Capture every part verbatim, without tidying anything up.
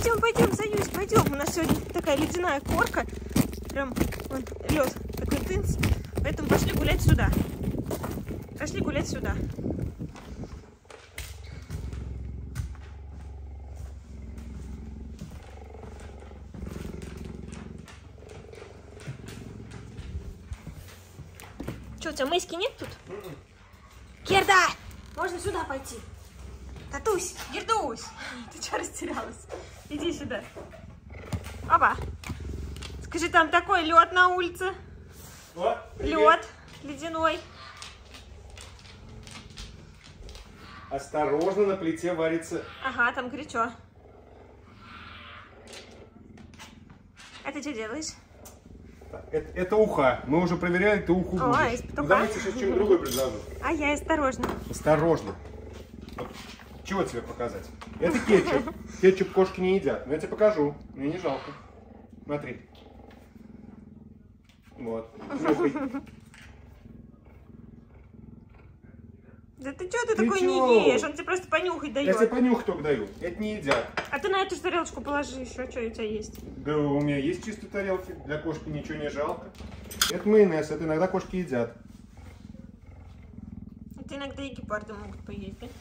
Пойдем, пойдем, Союз, пойдем. У нас сегодня такая ледяная корка. Прям вон, лед такой тынц. Поэтому пошли гулять сюда. Пошли гулять сюда. Что, у тебя мыски нет тут? Mm-mm. Герда! Можно сюда пойти. Татусь, Гердусь. Ты что растерялась? Иди сюда. Опа. Скажи, там такой лед на улице. О, лед ледяной. Осторожно, на плите варится. Ага, там горячо. А ты что делаешь? Это, это уха. Мы уже проверяли, ты уху будешь. Ой, из-под Ну, уха. давайте сейчас что-нибудь другое предложу. А я осторожно. Осторожно. Чего тебе показать? Это кетчуп. Кетчуп кошки не едят. Но я тебе покажу. Мне не жалко. Смотри. Вот. Нюхай. Да ты что ты, Ты такой чё? не ешь? Он тебе просто понюхать дает. Я тебе понюхать только даю. Это не едят. А ты на эту же тарелочку положи еще, что у тебя есть. Да у меня есть чистые тарелки. Для кошки ничего не жалко. Это майонез. Это иногда кошки едят. Это иногда и гепарды могут поесть, да?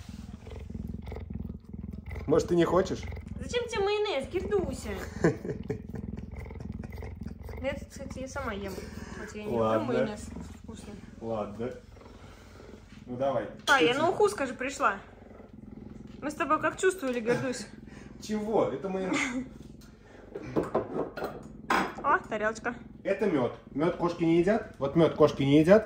Может, ты не хочешь? Зачем тебе майонез, Гердуся? Это, кстати, я сама ем. Вот я не люблю майонез. Вкусный. Ладно. Ну давай. А, я на уху, скажи, пришла. Мы с тобой как чувствовали, Гердусь? Чего? Это майонез. О, тарелочка. Это мед. Мед кошки не едят? Вот мед кошки не едят?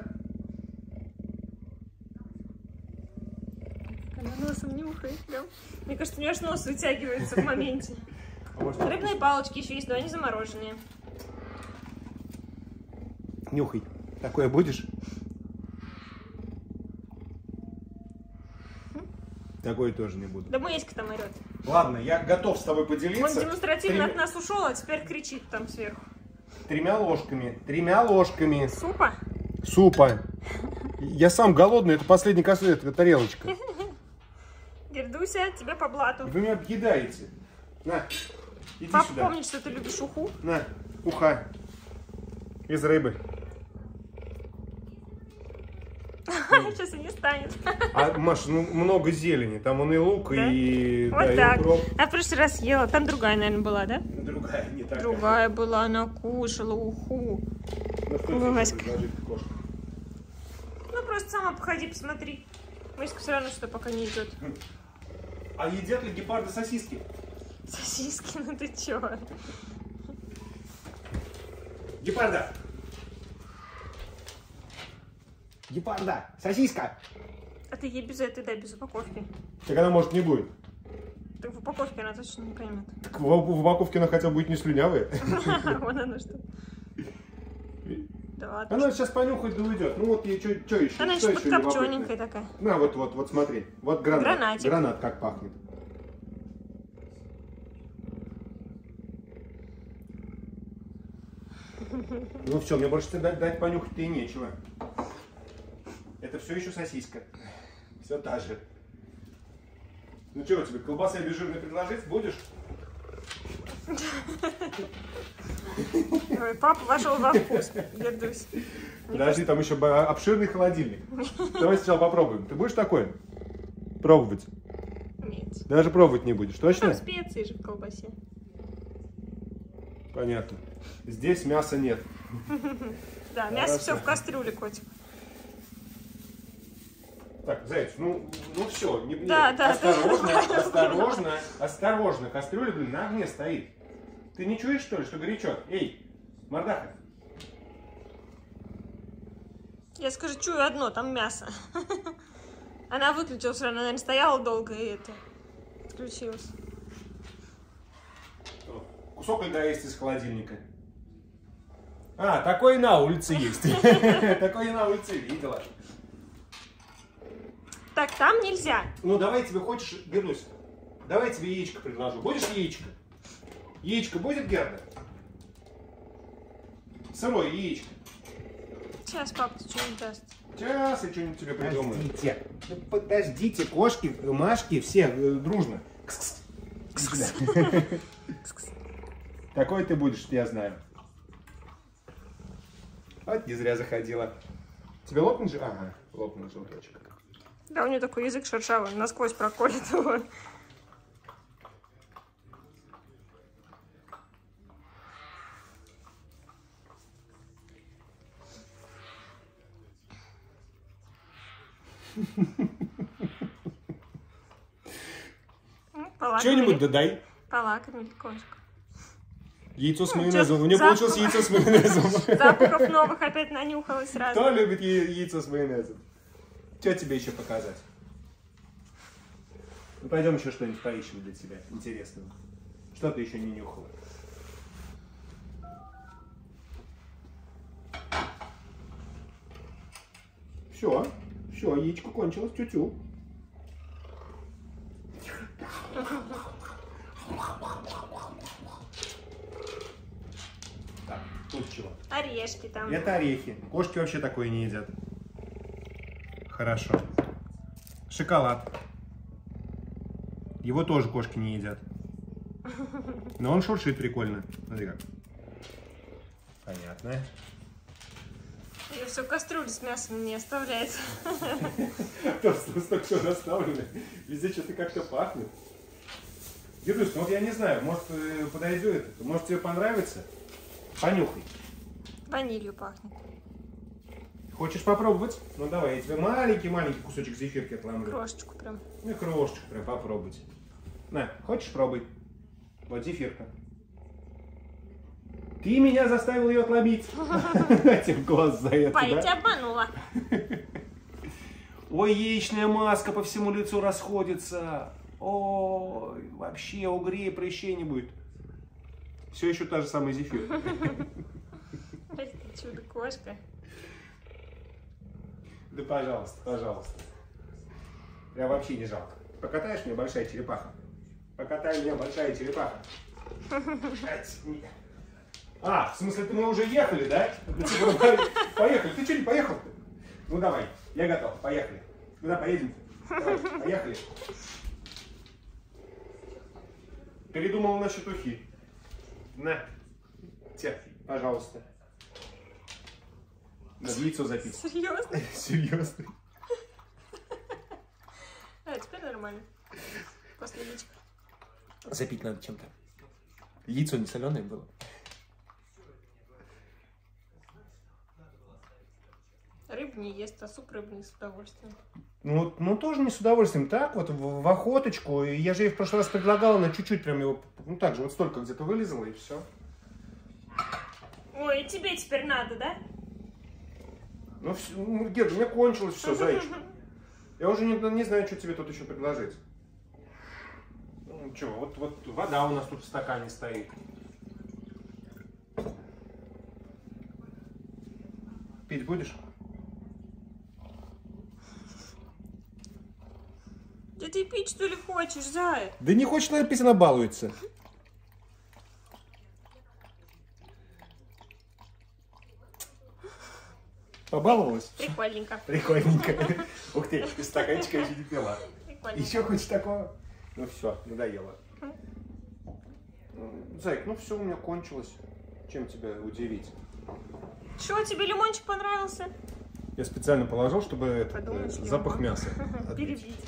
Она носом нюхает, да? Мне кажется, у нее аж нос вытягивается в моменте. А может... Рыбные палочки еще есть, но они замороженные. Нюхай. Такое будешь? Такое тоже не буду. Да Мэйська там орет. Ладно, я готов с тобой поделиться. Он демонстративно Трем... от нас ушел, а теперь кричит там сверху. Тремя ложками. Тремя ложками. Супа? Супа. Я сам голодный, это последняя косметика, тарелочка. Гердуся, тебе по блату. Вы меня объедаете. На, иди Папа сюда. помнит, что ты любишь уху. На, уха. Из рыбы. Сейчас и не станет. А, Маша, ну много зелени. Там он и лук, Да? и... Вот да, так. И укроп. А в прошлый раз ела. Там другая, наверное, была, да? Другая, не такая. Другая была, она кушала уху. Ну, что Васька. тебе предложить, кошка? Ну, просто сама походи, посмотри. Мэйська все равно что пока не идет. А едят ли гепарды сосиски? Сосиски, ну ты чё? Гепарда! Гепарда! Сосиска! А ты ей без этой, да, без упаковки. Так она, может, не будет. Так в упаковке она точно не поймет. Так в, в упаковке она хотя бы будет не слюнявая. Вон она что. Да ладно. Она сейчас понюхает, да уйдет. Ну вот ей что еще? Она еще подкопчененькая такая. На, вот, вот, вот смотри. Вот гранат. Гранатик. Гранат как пахнет. Ну все, мне больше тебе дать, дать понюхать-то и нечего. Это все еще сосиска. Все та же. Ну чего тебе, колбаса обезжиренной предложить будешь? Ой, папа вошел во вкус, Гердусь. Подожди, там еще обширный холодильник. Давай сначала попробуем. Ты будешь такой пробовать? Нет. Даже пробовать не будешь, точно? Там специи же в колбасе. Понятно. Здесь мяса нет. Да, мясо все в кастрюле, котик. Так, Заяц, ну, ну все, не, Да, не, да, осторожно, да. осторожно, осторожно, кастрюля, блин, на огне стоит. Ты не чуешь, что ли, что горячо? Эй, мордаха. Я скажу, чую одно, там мясо. Она выключилась, она, наверное, стояла долго и это, отключилась. Кусок льда есть из холодильника. А, такой и на улице есть. Такой и на улице видела. Так, там нельзя. Ну, давай тебе хочешь, Гердусь, давай тебе яичко предложу. Будешь яичко? Яичко будет, Герда? Сырое яичко. Сейчас папа что-нибудь даст. Сейчас я что-нибудь тебе придумаю. Подождите. Ну, подождите, кошки, Машки, все э, дружно. Кс-кс. Такой ты будешь, я знаю. Вот не зря заходила. Тебе лопнул же? Ага, лопнул желточек. Да, у нее такой язык шершавый, насквозь проколет его. Что-нибудь додай. Полакомили кошку. Яйцо с майонезом. У нее получилось яйцо с майонезом. Запахов новых опять нанюхалась сразу. Кто любит яйцо с майонезом? Что тебе еще показать? Ну пойдем еще что-нибудь поищем для тебя интересного. Что ты еще не нюхала? Все, все, яичко кончилось, тю-тю. Так, тут чего? Орешки там. Это орехи. Кошки вообще такое не едят. Хорошо. Шоколад. Его тоже кошки не едят. Но он шуршит прикольно. Смотри как. Понятно. И все кастрюлю с мясом не оставляет. Столько все расставлено. Везде что-то как-то пахнет. Дедусь, ну вот я не знаю, может подойдет, может тебе понравится? Понюхай. Ванилью пахнет. Хочешь попробовать? Ну давай, я тебе маленький-маленький кусочек зефирки отломлю. Крошечку прям. Ну крошечку прям попробовать. На, хочешь пробуй? Вот зефирка. Ты меня заставил ее отломить. Дайте в глаз за это, Па, я да? тебя обманула. Ой, яичная маска по всему лицу расходится. Ой, вообще угрей, прыщей не будет. Все еще та же самая зефирка. Ай, ты чудо-кошка. Да пожалуйста, пожалуйста. Я вообще не жалко. Покатаешь меня, большая черепаха? Покатай меня, большая черепаха. А, в смысле, мы уже ехали, да? Поехали. Ты что не поехал-то? Ну давай, я готов. Поехали. Куда поедем? Давай, поехали. Передумал насчет ухи. На. Те, пожалуйста. Надо яйцо запить. Серьезно? Серьезно. А, теперь нормально. После яичка. Запить надо чем-то. Яйцо не соленое было. Рыбу не ест, а суп рыбный с удовольствием. Ну, ну, тоже не с удовольствием. Так вот, в, в охоточку. Я же ей в прошлый раз предлагала, на чуть-чуть прям его, ну так же, вот столько где-то вылезала и все. Ой, и тебе теперь надо, да? Ну, все, ну, Герда, у меня кончилось все, зайчик. Я уже не, не знаю, что тебе тут еще предложить. Ну, что, вот, вот вода у нас тут в стакане стоит. Пить будешь? Да ты пить, что ли, хочешь, зая? Да не хочет, наверное, пить, она балуется. Побаловалась? Прикольненько. Прикольненько. Ух ты, из стаканчика еще не пила. Прикольненько. Еще хочешь такого? Ну все, надоело. Зайк, ну все, у меня кончилось. Чем тебя удивить? Что, тебе лимончик понравился? Я специально положил, чтобы этот, Подумаешь, запах лимон. мяса отбить. Перебить.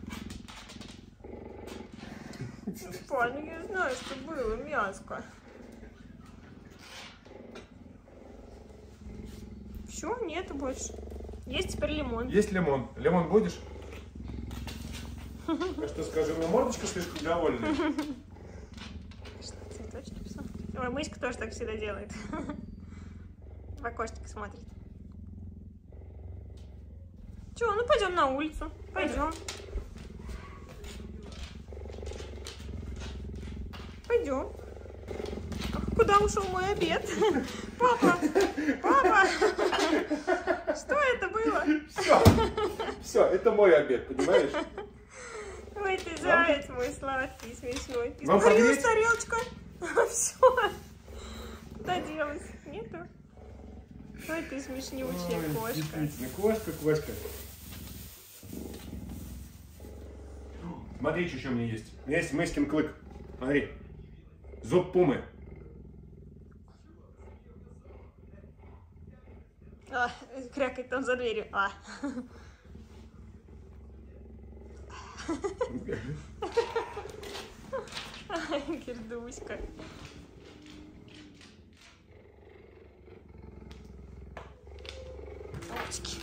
Парень, ну я знаю, что было мяско. Все, нету больше. Есть теперь лимон. Есть лимон. Лимон будешь? А что, скажи, у меня мордочка слишком довольная? Что, цветочки писал? Ой, мыська тоже так всегда делает. В окошечко смотрит. Че, ну пойдем на улицу. Пойдем. Пойдем. Куда ушел мой обед? Папа! Папа! Что это было? Все, все, это мой обед, понимаешь? Ой, ты заяц мой сладкий, смешной. Вам Испарилась погреть? тарелочка. Все. Куда делась? Нету? Ой, ты смешнючая Ой, кошка. действительно, кошка, кошка. Смотри, что еще у меня есть. У меня есть Мэскин клык. Смотри. Зуб пумы. А, крякает там за дверью. А. Кирдуська. Опачки.